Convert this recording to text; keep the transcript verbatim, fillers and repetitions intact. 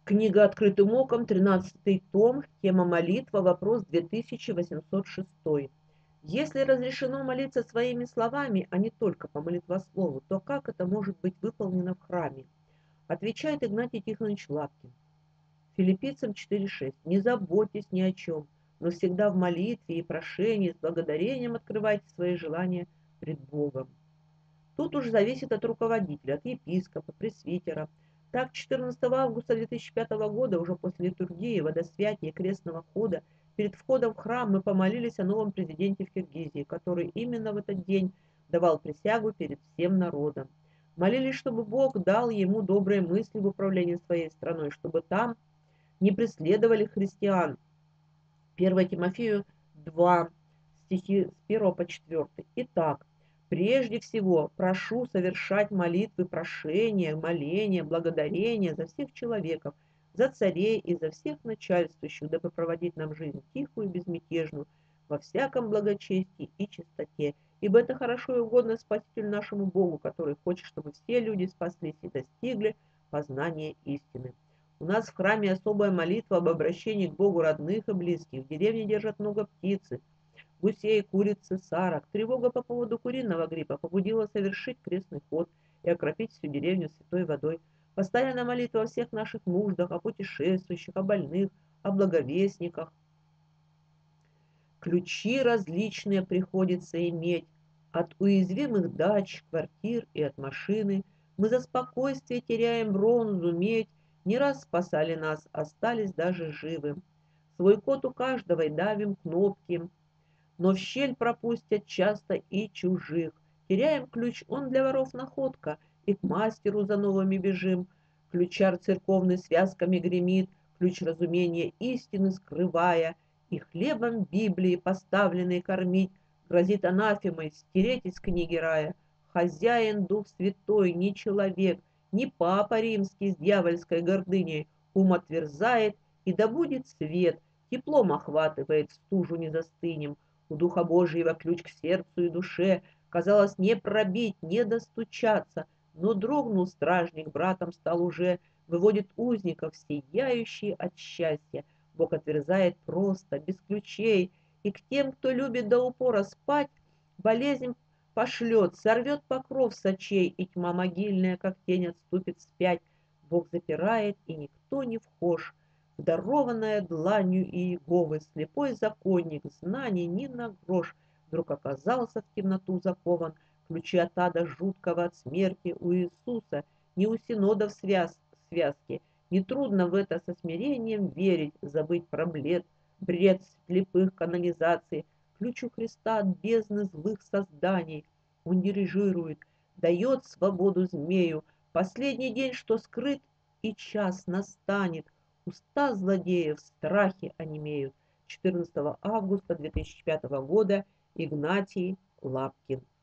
Книга «Открытым оком», тринадцатый том, тема молитва, вопрос две тысячи восемьсот шесть. Если разрешено молиться своими словами, а не только по молитвослову, то как это может быть выполнено в храме? Отвечает Игнатий Тихонович Лапкин. Филиппийцам четыре шесть. Не заботьтесь ни о чем, но всегда в молитве и прошении с благодарением открывайте свои желания пред Богом. Тут уж зависит от руководителя, от епископа, пресвитера. Так, четырнадцатого августа две тысячи пятого года, уже после литургии, водосвятия и крестного хода, перед входом в храм мы помолились о новом президенте в Киргизии, который именно в этот день давал присягу перед всем народом. Молились, чтобы Бог дал ему добрые мысли в управлении своей страной, чтобы там не преследовали христиан. первое Тимофею два, стихи с первого по четвёртый. Итак, прежде всего прошу совершать молитвы, прошения, моления, благодарения за всех человеков, за царей и за всех начальствующих, дабы проводить нам жизнь тихую и безмятежную, во всяком благочестии и чистоте. Ибо это хорошо и угодно Спасителю нашему Богу, который хочет, чтобы все люди спаслись и достигли познания истины. У нас в храме особая молитва об обращении к Богу родных и близких. В деревне держат много птицы, гусей, курицы, сарок. Тревога по поводу куриного гриппа побудила совершить крестный ход и окропить всю деревню святой водой. Постоянная молитва о всех наших нуждах, о путешествующих, о больных, о благовестниках. Ключи различные приходится иметь от уязвимых дач, квартир и от машины. Мы за спокойствие теряем бронзу, медь, не раз спасали нас, остались даже живы. Свой код у каждого и давим кнопки, но в щель пропустят часто и чужих. Теряем ключ, он для воров находка, и к мастеру за новыми бежим. Ключар церковный связками гремит, ключ разумения истины скрывая, и хлебом Библии поставленной кормить, грозит анафемой стереть из книги рая. Хозяин Дух Святой, не человек, не Папа Римский с дьявольской гордыней, ум отверзает, и да будет свет, теплом охватывает, стужу не застынем. У Духа Божьего ключ к сердцу и душе, казалось, не пробить, не достучаться, но дрогнул стражник, братом стал уже, выводит узников, сияющий от счастья. Бог отверзает просто, без ключей, и к тем, кто любит до упора спать, болезнь пошлет, сорвет покров с очей, и тьма могильная, как тень, отступит вспять. Бог запирает, и никто не вхож. Дарованная дланью Иеговы, слепой законник, знаний ни на грош, вдруг оказался в темноту закован. Ключи от ада жуткого, от смерти у Иисуса, не у синодов связ, связки. Нетрудно в это со смирением верить, забыть проблед, бред слепых канонизаций. Ключ у Христа от бездны злых созданий. Он дирижирует, дает свободу змею. Последний день, что скрыт, и час настанет. Уста злодеев в страхе онемеют. четырнадцатого августа две тысячи пятого года. Игнатий Лапкин.